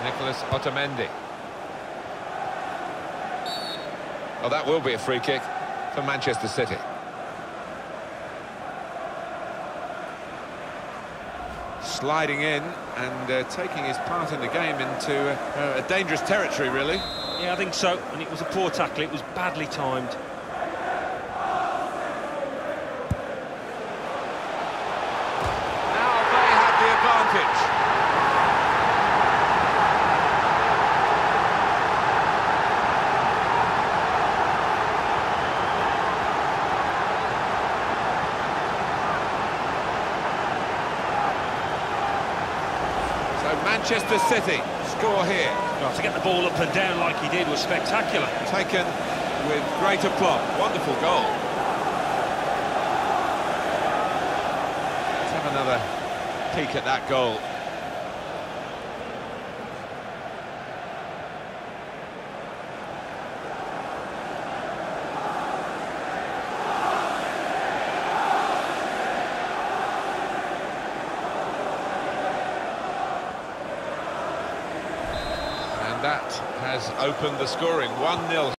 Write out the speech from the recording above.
Nicolas Otamendi. Oh, that will be a free kick for Manchester City. Sliding in and taking his part in the game into a dangerous territory, really. Yeah, I think so, and it was a poor tackle, it was badly timed. Now they have the advantage. Manchester City score here. Well, to get the ball up and down like he did was spectacular. Taken with great aplomb. Wonderful goal. Let's have another peek at that goal. That has opened the scoring, 1-0.